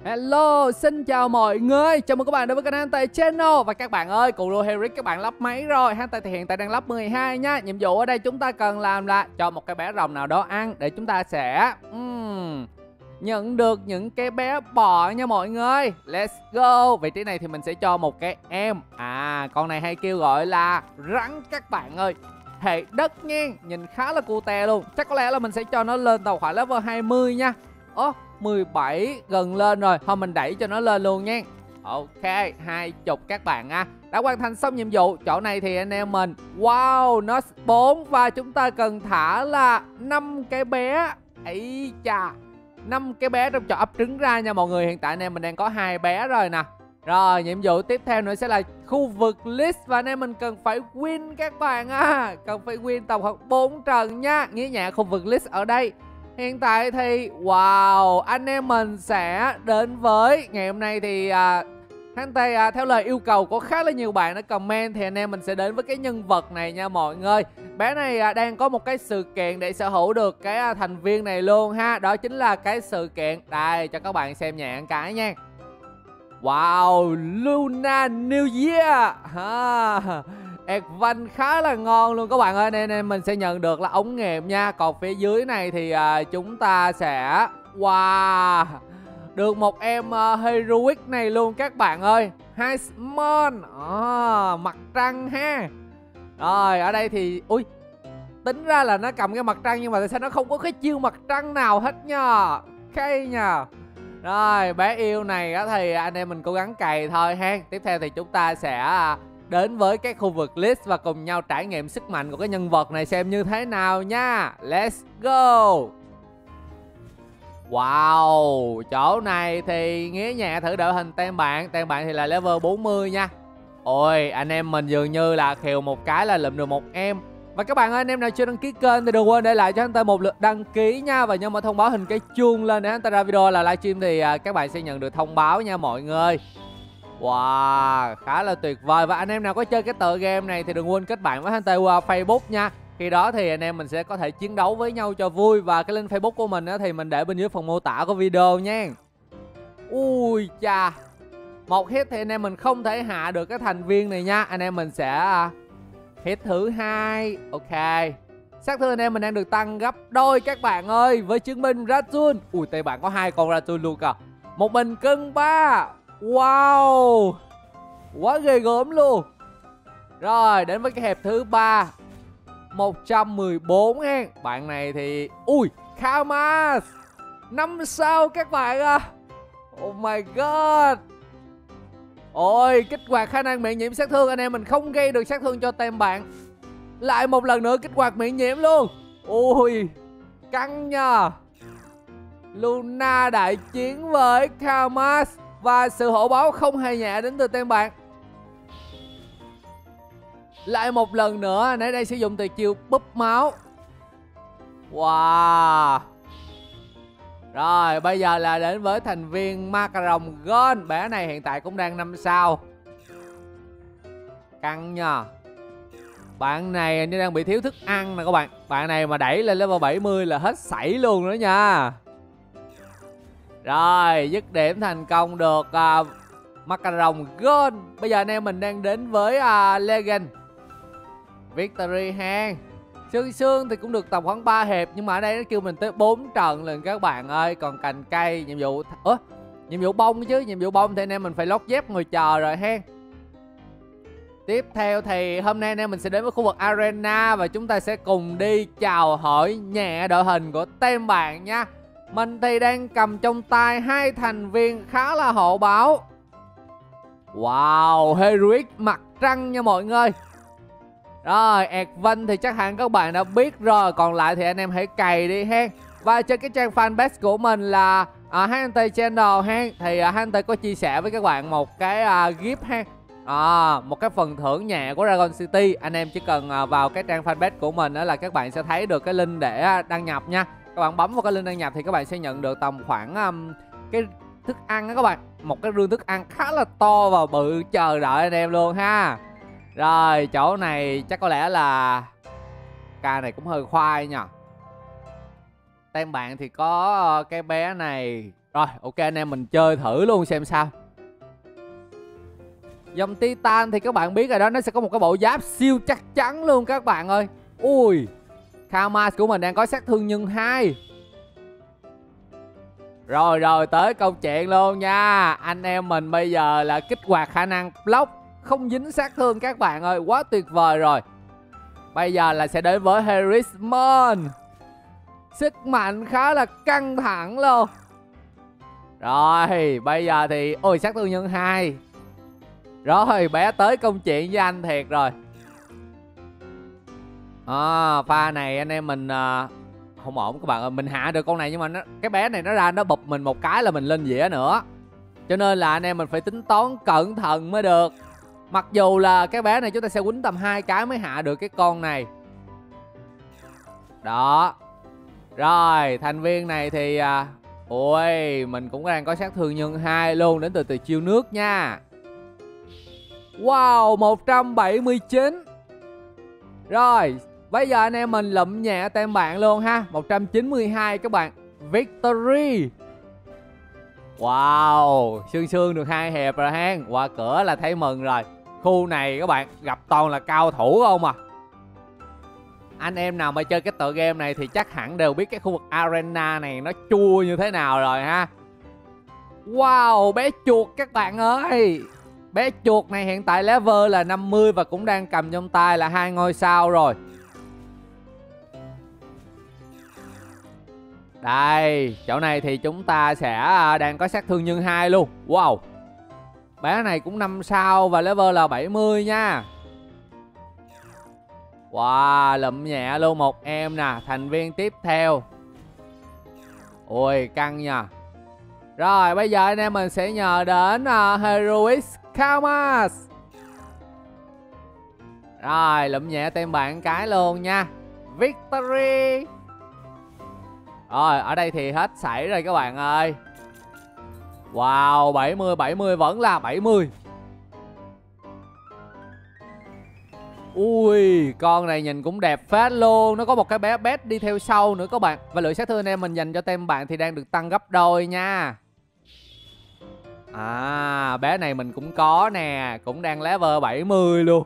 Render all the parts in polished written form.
Hello, xin chào mọi người. Chào mừng các bạn đến với kênh Hantai Channel. Và các bạn ơi, cụ Lô Heric các bạn lắp máy rồi. Hantai thì hiện tại đang lắp 12 nha. Nhiệm vụ ở đây chúng ta cần làm là cho một cái bé rồng nào đó ăn để chúng ta sẽ nhận được những cái bé bò nha mọi người. Let's go. Vị trí này thì mình sẽ cho một cái em. Con này hay kêu gọi là rắn các bạn ơi. Hệ đất nha, nhìn khá là cute luôn. Chắc có lẽ là mình sẽ cho nó lên tàu hỏa level 20 nha. 17 gần lên rồi. Thôi mình đẩy cho nó lên luôn nha. Ok, 20 các bạn đã hoàn thành xong nhiệm vụ. Chỗ này thì anh em mình wow, nó 4 và chúng ta cần thả là 5 cái bé. Ấy chà, 5 cái bé trong chỗ ấp trứng ra nha mọi người. Hiện tại anh em mình đang có 2 bé rồi nè. Rồi, nhiệm vụ tiếp theo nữa sẽ là khu vực list. Và anh em mình cần phải win các bạn cần phải win tổng hợp 4 trận nha. Nghĩa nhạc khu vực list ở đây. Hiện tại thì wow, anh em mình sẽ đến với ngày hôm nay thì Hantai theo lời yêu cầu của khá là nhiều bạn đã comment thì anh em mình sẽ đến với cái nhân vật này nha mọi người. Bé này đang có một cái sự kiện để sở hữu được cái thành viên này luôn ha. Đó chính là cái sự kiện đây, cho các bạn xem nhẹ cái nha. Wow, Luna New Year Advance khá là ngon luôn các bạn ơi. Nên mình sẽ nhận được là ống nghiệm nha. Còn phía dưới này thì chúng ta sẽ wow, được một em Heroic này luôn các bạn ơi. Heismon mặt trăng ha. Rồi ở đây thì ui, tính ra là nó cầm cái mặt trăng nhưng mà tại sao nó không có cái chiêu mặt trăng nào hết nha. Khay nha. Rồi bé yêu này thì anh em mình cố gắng cày thôi ha. Tiếp theo thì chúng ta sẽ đến với cái khu vực list và cùng nhau trải nghiệm sức mạnh của cái nhân vật này xem như thế nào nha. Let's go. Wow, chỗ này thì Nghĩa nhà thử đội hình tem bạn. Tem bạn thì là level 40 nha. Ôi, anh em mình dường như là khều một cái là lượm được một em. Và các bạn ơi, anh em nào chưa đăng ký kênh thì đừng quên để lại cho anh ta một lượt đăng ký nha. Và nhớ mở thông báo hình cái chuông lên để anh ta ra video là livestream thì các bạn sẽ nhận được thông báo nha mọi người. Wow, khá là tuyệt vời. Và anh em nào có chơi cái tựa game này thì đừng quên kết bạn với Hantai qua Facebook nha. Khi đó thì anh em mình sẽ có thể chiến đấu với nhau cho vui. Và cái link Facebook của mình thì mình để bên dưới phần mô tả của video nha. Ui cha, một hit thì anh em mình không thể hạ được cái thành viên này nha. Anh em mình sẽ hit thứ hai. Ok, sát thương anh em mình đang được tăng gấp đôi các bạn ơi. Với chứng minh Raccoon. Ui, tay bạn có 2 con Raccoon luôn kìa. Một bình cân 3. Wow, quá ghê gớm luôn. Rồi đến với cái hẹp thứ 3, 114 ha. Bạn này thì ui, Kamas 5 sao các bạn Oh my god. Ôi, kích hoạt khả năng miễn nhiễm sát thương. Anh em mình không gây được sát thương cho tem bạn. Lại một lần nữa kích hoạt miễn nhiễm luôn. Ui, căng nha. Luna đại chiến với Kamas. Và sự hổ báo không hề nhẹ đến từ tem bạn. Lại một lần nữa, nãy đây sử dụng từ chiêu búp máu. Wow. Rồi bây giờ là đến với thành viên Macaron Gon. Bé này hiện tại cũng đang 5 sao. Căng nha. Bạn này như đang bị thiếu thức ăn nè các bạn. Bạn này mà đẩy lên level 70 là hết sảy luôn nữa nha. Rồi dứt điểm thành công được Macaron Gon. Bây giờ anh em mình đang đến với Legend Victory ha. Sương thì cũng được tầm khoảng 3 hiệp. Nhưng mà ở đây nó kêu mình tới 4 trận lần các bạn ơi. Còn cành cây, nhiệm vụ nhiệm vụ bông chứ. Nhiệm vụ bông thì anh em mình phải lót dép ngồi chờ rồi ha. Tiếp theo thì hôm nay anh em mình sẽ đến với khu vực Arena. Và chúng ta sẽ cùng đi chào hỏi nhẹ đội hình của tem bạn nha. Mình thì đang cầm trong tay 2 thành viên khá là hổ báo. Wow, Heroic mặt trăng nha mọi người. Rồi, Advance thì chắc hẳn các bạn đã biết rồi. Còn lại thì anh em hãy cày đi ha. Và trên cái trang fanpage của mình là Hantai Channel ha. Thì Hantai có chia sẻ với các bạn một cái gift ha. Một cái phần thưởng nhẹ của Dragon City. Anh em chỉ cần vào cái trang fanpage của mình là các bạn sẽ thấy được cái link để đăng nhập nha. Các bạn bấm vào cái link đăng nhập thì các bạn sẽ nhận được tầm khoảng cái thức ăn đó các bạn. Một cái rương thức ăn khá là to và bự chờ đợi anh em luôn ha. Rồi chỗ này chắc có lẽ là ca này cũng hơi khoai nha. Tem bạn thì có cái bé này Rồi ok, anh em mình chơi thử luôn xem sao. Dòng Titan thì các bạn biết rồi đó, nó sẽ có một cái bộ giáp siêu chắc chắn luôn các bạn ơi. Ui, Khamas của mình đang có sát thương nhân 2. Rồi rồi, tới câu chuyện luôn nha. Anh em mình bây giờ là kích hoạt khả năng block không dính sát thương các bạn ơi, quá tuyệt vời rồi. Bây giờ là sẽ đến với Harrismon. Sức mạnh khá là căng thẳng luôn. Rồi, bây giờ thì ôi sát thương nhân 2. Rồi, bé tới công chuyện với anh thiệt rồi. Pha này anh em mình không ổn các bạn ơi. Mình hạ được con này nhưng mà cái bé này nó ra nó bụp mình một cái là mình lên dĩa nữa. Cho nên là anh em mình phải tính toán cẩn thận mới được. Mặc dù là cái bé này chúng ta sẽ quýnh tầm 2 cái mới hạ được cái con này. Đó. Rồi, thành viên này thì ôi, mình cũng đang có sát thương nhân 2 luôn, đến từ chiêu nước nha. Wow, 179. Rồi, bây giờ anh em mình lụm nhẹ tem bạn luôn ha. 192 các bạn. Victory. Wow, sương sương được 2 hiệp rồi ha. Qua cửa là thấy mừng rồi. Khu này các bạn gặp toàn là cao thủ không à. Anh em nào mà chơi cái tựa game này thì chắc hẳn đều biết cái khu vực arena này nó chua như thế nào rồi ha. Wow, bé chuột các bạn ơi. Bé chuột này hiện tại level là 50 và cũng đang cầm trong tay là 2 ngôi sao rồi. Đây, chỗ này thì chúng ta sẽ đang có sát thương nhân 2 luôn. Wow. Bé này cũng 5 sao và level là 70 nha. Wow, lụm nhẹ luôn một em nè. Thành viên tiếp theo. Ôi, căng nha. Rồi, bây giờ anh em mình sẽ nhờ đến Heroic Khamas. Rồi, lụm nhẹ tem bạn cái luôn nha. Victory. Rồi, ở đây thì hết sảy rồi các bạn ơi. Wow, 70 vẫn là 70. Ui, con này nhìn cũng đẹp phết luôn. Nó có một cái bé bét đi theo sau nữa các bạn. Và lượng sát thương anh em mình dành cho tem bạn thì đang được tăng gấp đôi nha. Bé này mình cũng có nè. Cũng đang level 70 luôn.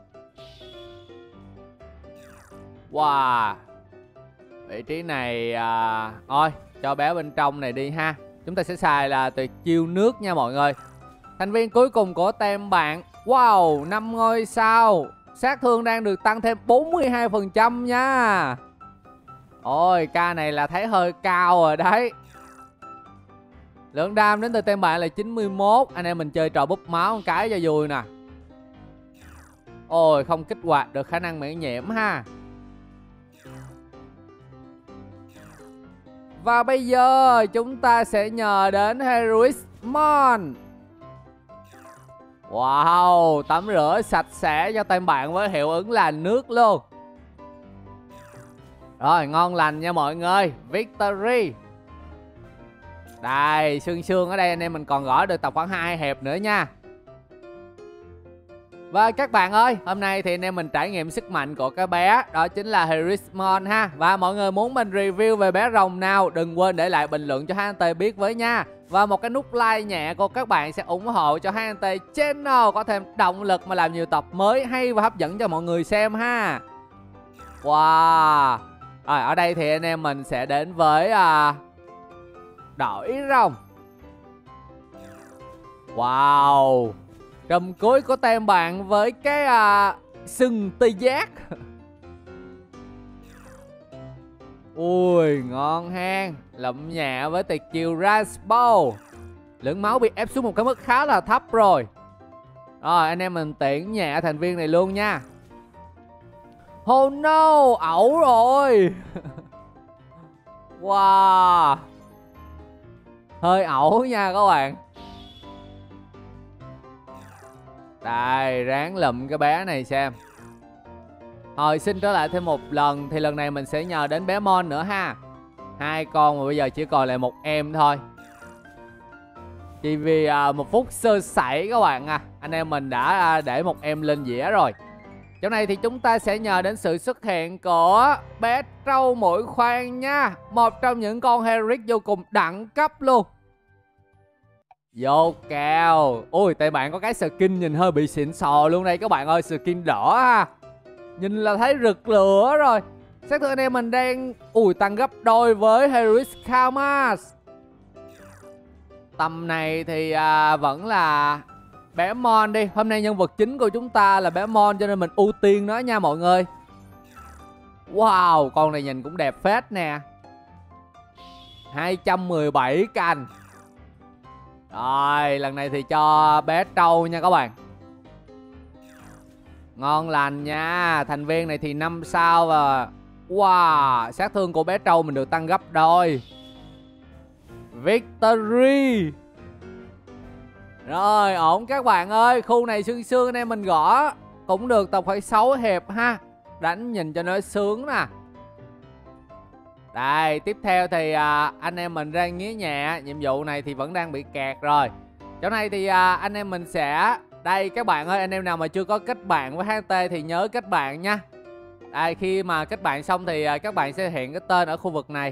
Wow. Vị trí này thôi, cho bé bên trong này đi ha. Chúng ta sẽ xài là tuyệt chiêu nước nha mọi người. Thành viên cuối cùng của tem bạn. Wow, 5 ngôi sao. Sát thương đang được tăng thêm 42% nha. Ôi, ca này là thấy hơi cao rồi đấy. Lượng đam đến từ tem bạn là 91. Anh em mình chơi trò búp máu một cái cho vui nè. Ôi, không kích hoạt được khả năng miễn nhiễm ha. Và bây giờ chúng ta sẽ nhờ đến Harrismon. Wow, tắm rửa sạch sẽ cho tem bạn với hiệu ứng là nước luôn. Rồi, ngon lành nha mọi người. Victory. Đây, sương sương ở đây anh em mình còn gõ được tầm khoảng 2 hiệp nữa nha. Và các bạn ơi, hôm nay thì anh em mình trải nghiệm sức mạnh của cái bé. Đó chính là Harrismon ha. Và mọi người muốn mình review về bé rồng nào, đừng quên để lại bình luận cho HNT biết với nha. Và một cái nút like nhẹ của các bạn sẽ ủng hộ cho HNT Channel có thêm động lực mà làm nhiều tập mới hay và hấp dẫn cho mọi người xem ha. Wow. Rồi, ở đây thì anh em mình sẽ đến với đội rồng. Wow. Trùm cuối của tem bạn với cái sừng tê giác. Ui, ngon hang. Lụm nhẹ với tuyệt chiêu Raspo. Lượng máu bị ép xuống một cái mức khá là thấp rồi. Rồi, anh em mình tiễn nhẹ thành viên này luôn nha. Oh no, ẩu rồi. Wow. Hơi ẩu nha các bạn. Đây, ráng lụm cái bé này xem. Rồi, xin trở lại thêm một lần. Thì lần này mình sẽ nhờ đến bé Mon nữa ha. 2 con mà bây giờ chỉ còn lại 1 em thôi. Chỉ vì 1 phút sơ sẩy các bạn à. Anh em mình đã để 1 em lên dĩa rồi. Chỗ này thì chúng ta sẽ nhờ đến sự xuất hiện của bé trâu mũi khoan nha. Một trong những con Herrick vô cùng đẳng cấp luôn. Vô kèo. Ui, tại bạn có cái skin nhìn hơi bị xịn sò luôn đây các bạn ơi. Skin đỏ ha. Nhìn là thấy rực lửa rồi. Xác thực anh em mình đang tăng gấp đôi với Heroic Kamas. Tầm này thì vẫn là bé Mon đi. Hôm nay nhân vật chính của chúng ta là bé Mon, cho nên mình ưu tiên nó nha mọi người. Wow, con này nhìn cũng đẹp phết nè. 217 cành. Rồi, lần này thì cho bé trâu nha các bạn. Ngon lành nha. Thành viên này thì 5 sao và wow, sát thương của bé trâu mình được tăng gấp đôi. Victory. Rồi, ổn các bạn ơi. Khu này sương sương anh em mình gõ cũng được tầm khoảng 6 hiệp ha. Đánh nhìn cho nó sướng nè. Đây, tiếp theo thì anh em mình đang nghía nhẹ. Nhiệm vụ này thì vẫn đang bị kẹt rồi. Chỗ này thì anh em mình sẽ... Đây các bạn ơi, anh em nào mà chưa có kết bạn với HT thì nhớ kết bạn nha. Đây, khi mà kết bạn xong thì các bạn sẽ hiện cái tên ở khu vực này.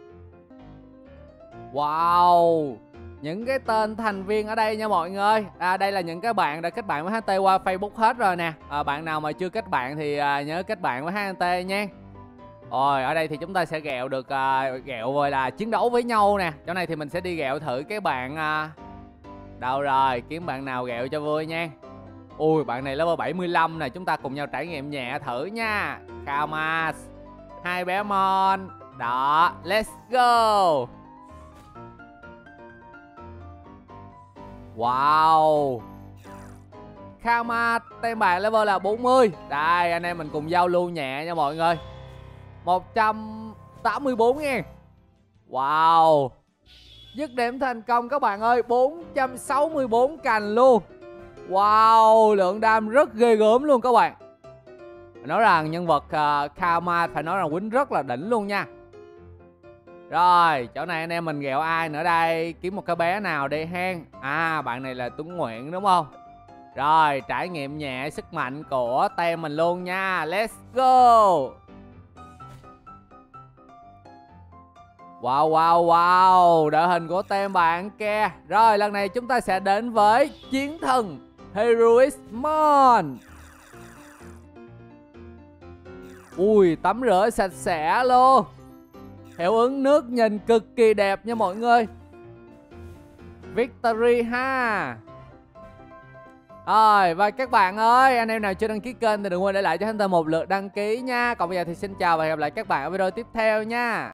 Wow, những cái tên thành viên ở đây nha mọi người. Đây là những cái bạn đã kết bạn với HT qua Facebook hết rồi nè. Bạn nào mà chưa kết bạn thì nhớ kết bạn với HT nha. Rồi, ở đây thì chúng ta sẽ ghẹo được ghẹo rồi là chiến đấu với nhau nè. Chỗ này thì mình sẽ đi ghẹo thử cái bạn đâu rồi, kiếm bạn nào ghẹo cho vui nha. Ui, bạn này level 75 nè, chúng ta cùng nhau trải nghiệm nhẹ thử nha. Kamas, hai bé Mon. Đó, let's go. Wow, Kamas tem bạn level là 40. Đây, anh em mình cùng giao lưu nhẹ nha mọi người. 184 nha. Wow, dứt điểm thành công các bạn ơi. 464 cành luôn. Wow, lượng đam rất ghê gớm luôn các bạn. Nói rằng nhân vật Kamas phải nói rằng quýnh rất là đỉnh luôn nha. Rồi, chỗ này anh em mình ghẹo ai nữa đây? Kiếm một cái bé nào đi hen. Bạn này là Tuấn Nguyễn đúng không? Rồi, trải nghiệm nhẹ sức mạnh của tem mình luôn nha. Let's go. Wow, wow, wow, đội hình của tem bạn kia. Rồi, lần này chúng ta sẽ đến với chiến thần Heroic Mon. Ui, tắm rửa sạch sẽ luôn. Hiệu ứng nước nhìn cực kỳ đẹp nha mọi người. Victory ha. Rồi, và các bạn ơi, anh em nào chưa đăng ký kênh thì đừng quên để lại cho Hunter một lượt đăng ký nha. Còn bây giờ thì xin chào và hẹn gặp lại các bạn ở video tiếp theo nha.